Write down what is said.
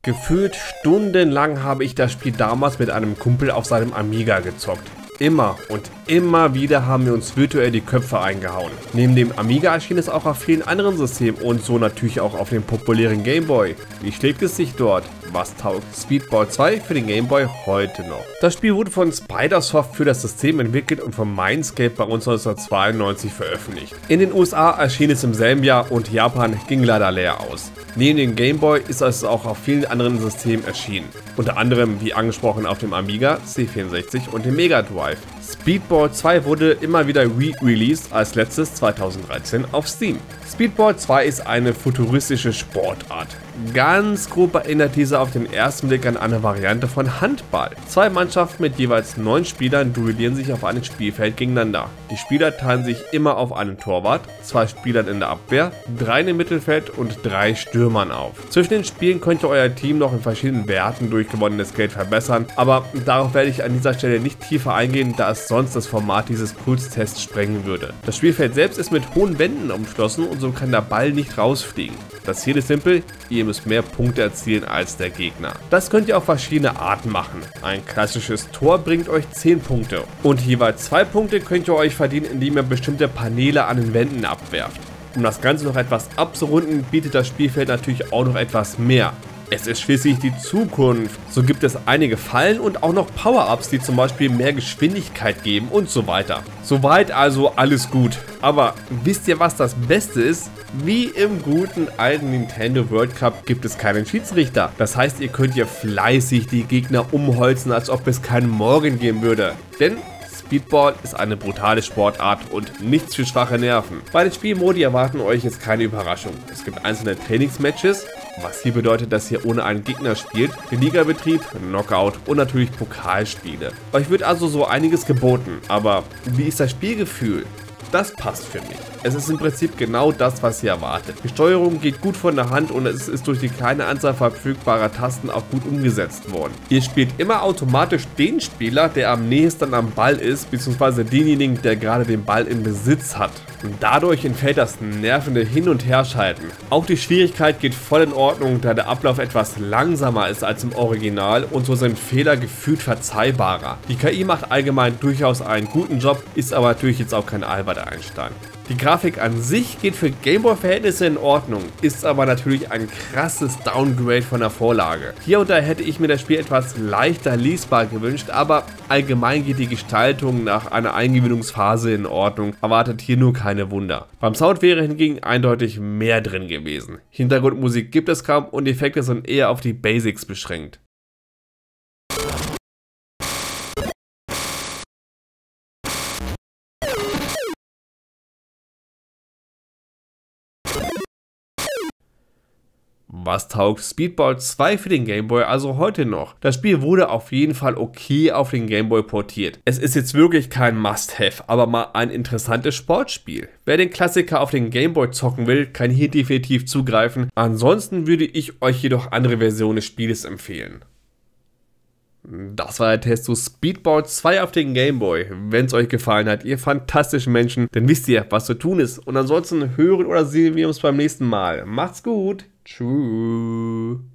Gefühlt stundenlang habe ich das Spiel damals mit einem Kumpel auf seinem Amiga gezockt. Immer und immer wieder haben wir uns virtuell die Köpfe eingehauen. Neben dem Amiga erschien es auch auf vielen anderen Systemen und so natürlich auch auf dem populären Game Boy. Wie schlägt es sich dort? Was taugt Speedball 2 für den Game Boy heute noch? Das Spiel wurde von Spidersoft für das System entwickelt und von Mindscape bei uns 1992 veröffentlicht. In den USA erschien es im selben Jahr und Japan ging leider leer aus. Neben dem Game Boy ist es auch auf vielen anderen Systemen erschienen. Unter anderem, wie angesprochen, auf dem Amiga, C64 und dem Mega Drive. Speedball 2 wurde immer wieder re-released, als letztes 2013 auf Steam. Speedball 2 ist eine futuristische Sportart. Ganz grob erinnert diese auf den ersten Blick an eine Variante von Handball. Zwei Mannschaften mit jeweils 9 Spielern duellieren sich auf einem Spielfeld gegeneinander. Die Spieler teilen sich immer auf einen Torwart, 2 Spielern in der Abwehr, 3 im Mittelfeld und 3 Stürmern auf. Zwischen den Spielen könnt ihr euer Team noch in verschiedenen Werten durch gewonnenes Geld verbessern, aber darauf werde ich an dieser Stelle nicht tiefer eingehen, da es sonst das Format dieses Kurztests sprengen würde. Das Spielfeld selbst ist mit hohen Wänden umschlossen und so kann der Ball nicht rausfliegen. Das Ziel ist simpel, ihr müsst mehr Punkte erzielen als der Gegner. Das könnt ihr auf verschiedene Arten machen. Ein klassisches Tor bringt euch 10 Punkte und jeweils 2 Punkte könnt ihr euch verdienen, indem ihr bestimmte Paneele an den Wänden abwerft. Um das Ganze noch etwas abzurunden, bietet das Spielfeld natürlich auch noch etwas mehr. Es ist schließlich die Zukunft. So gibt es einige Fallen und auch noch Power-Ups, die zum Beispiel mehr Geschwindigkeit geben und so weiter. Soweit also alles gut. Aber wisst ihr, was das Beste ist? Wie im guten alten Nintendo World Cup gibt es keinen Schiedsrichter. Das heißt, ihr könnt hier fleißig die Gegner umholzen, als ob es keinen Morgen geben würde. Denn Speedball ist eine brutale Sportart und nichts für schwache Nerven. Bei den Spielmodi erwarten euch jetzt keine Überraschung. Es gibt einzelne Trainingsmatches, was hier bedeutet, dass ihr ohne einen Gegner spielt, den Ligabetrieb, Knockout und natürlich Pokalspiele. Euch wird also so einiges geboten, aber wie ist das Spielgefühl? Das passt für mich. Es ist im Prinzip genau das, was ihr erwartet. Die Steuerung geht gut von der Hand und es ist durch die kleine Anzahl verfügbarer Tasten auch gut umgesetzt worden. Ihr spielt immer automatisch den Spieler, der am nächsten am Ball ist, beziehungsweise denjenigen, der gerade den Ball im Besitz hat. Und dadurch entfällt das nervende Hin- und Herschalten. Auch die Schwierigkeit geht voll in Ordnung, da der Ablauf etwas langsamer ist als im Original und so sind Fehler gefühlt verzeihbarer. Die KI macht allgemein durchaus einen guten Job, ist aber natürlich jetzt auch kein Albert Einstein. Die Grafik an sich geht für Gameboy-Verhältnisse in Ordnung, ist aber natürlich ein krasses Downgrade von der Vorlage. Hier und da hätte ich mir das Spiel etwas leichter lesbar gewünscht, aber allgemein geht die Gestaltung nach einer Eingewöhnungsphase in Ordnung, erwartet hier nur keine Wunder. Beim Sound wäre hingegen eindeutig mehr drin gewesen. Hintergrundmusik gibt es kaum und Effekte sind eher auf die Basics beschränkt. Was taugt Speedball 2 für den Game Boy also heute noch? Das Spiel wurde auf jeden Fall okay auf den Game Boy portiert. Es ist jetzt wirklich kein Must-Have, aber mal ein interessantes Sportspiel. Wer den Klassiker auf den Game Boy zocken will, kann hier definitiv zugreifen. Ansonsten würde ich euch jedoch andere Versionen des Spieles empfehlen. Das war der Test zu Speedball 2 auf den Game Boy. Wenn es euch gefallen hat, ihr fantastischen Menschen, dann wisst ihr, was zu tun ist. Und ansonsten hören oder sehen wir uns beim nächsten Mal. Macht's gut. Tschüss.